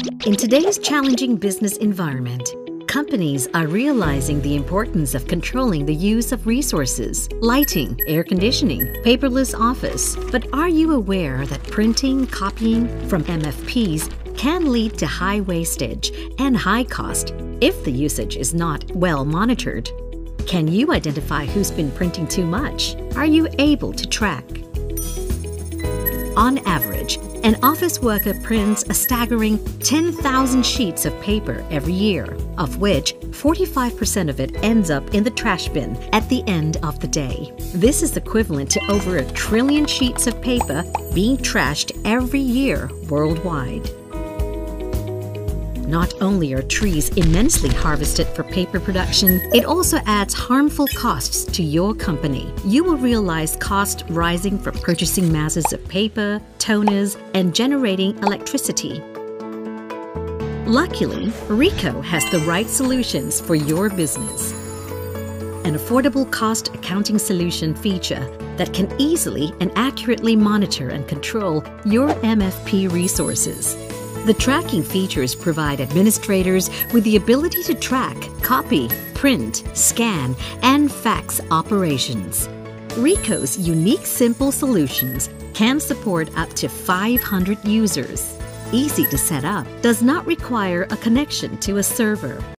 In today's challenging business environment, companies are realizing the importance of controlling the use of resources, lighting, air conditioning, paperless office. But are you aware that printing, copying from MFPs can lead to high wastage and high cost if the usage is not well monitored? Can you identify who's been printing too much? Are you able to track? On average, an office worker prints a staggering 10,000 sheets of paper every year, of which 45% of it ends up in the trash bin at the end of the day. This is equivalent to over 1 trillion sheets of paper being trashed every year worldwide. Not only are trees immensely harvested for paper production, it also adds harmful costs to your company. You will realize costs rising from purchasing masses of paper, toners, and generating electricity. Luckily, RICOH has the right solutions for your business. An affordable cost accounting solution feature that can easily and accurately monitor and control your MFP resources. The tracking features provide administrators with the ability to track, copy, print, scan, and fax operations. RICOH's unique simple solutions can support up to 500 users. Easy to set up, does not require a connection to a server.